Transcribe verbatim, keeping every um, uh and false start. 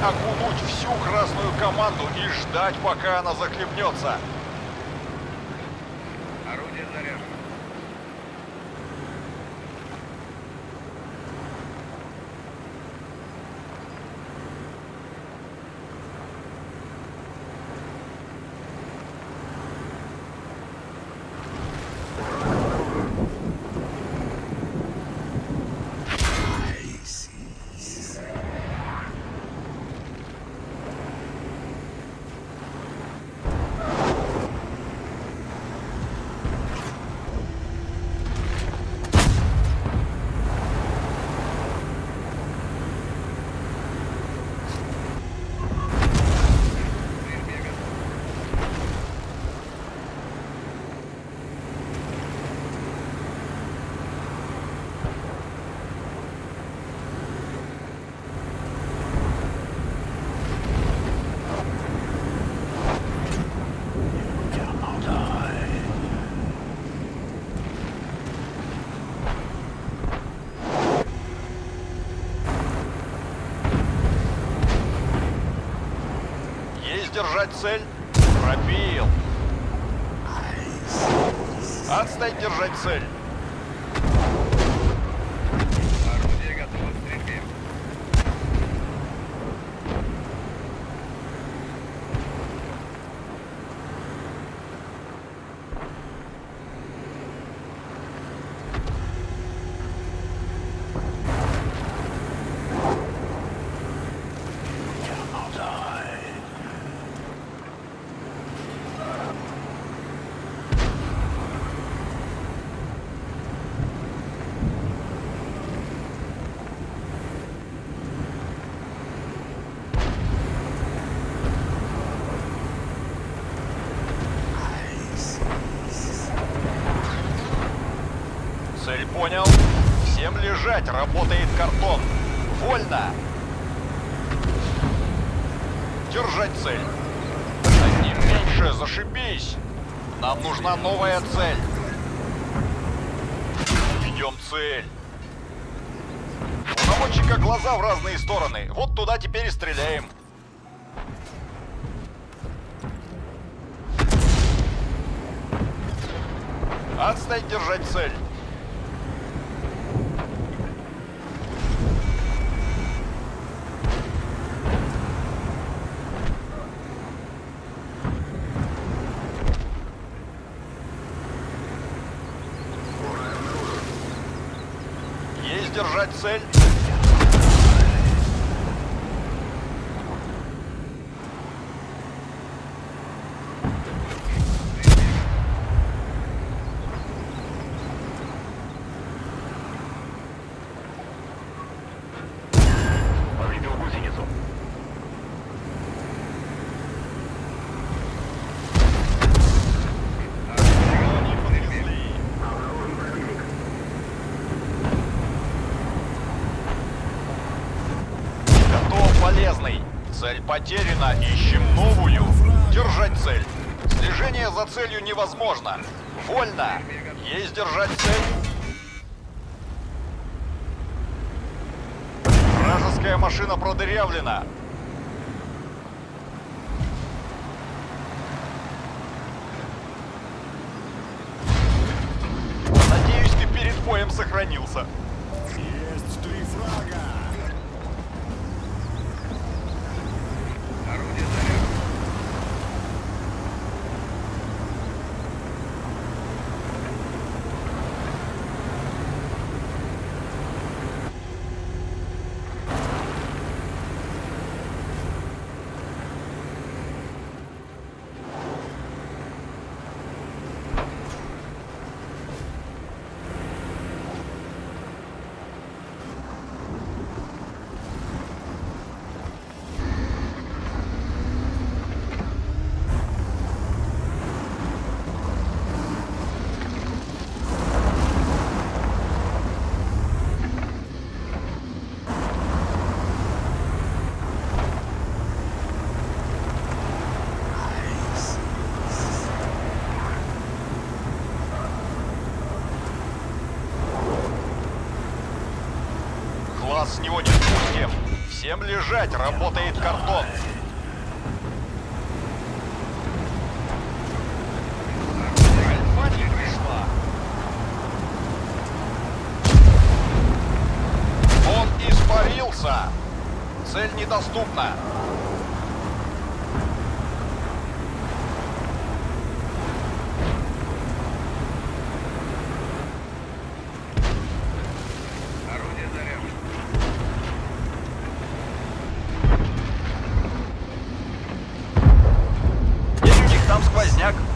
окунуть всю красную команду и ждать, пока она захлебнется. Орудие заряжено. Держать цель. Пробил. Отстать, держать цель. Орудие готово к стрельбе. Цель понял. Всем лежать, работает картон. Вольно. Держать цель. Одним меньше, зашибись. Нам нужна новая цель. Ведем цель. У наводчика глаза в разные стороны. Вот туда теперь и стреляем. Отстать, держать цель. Держать цель. Повредил гусеницу. Полезный. Цель потеряна. Ищем новую. Держать цель. Слежение за целью невозможно. Вольно. Есть держать цель. Вражеская машина продырявлена. Надеюсь, ты перед боем сохранился. Есть три фрага. Орудие заряжено. С него не спустим. Всем лежать, работает картон. Альфа не пришла. Он испарился. Цель недоступна. Орудие заряжено. Или у них там сквозняк.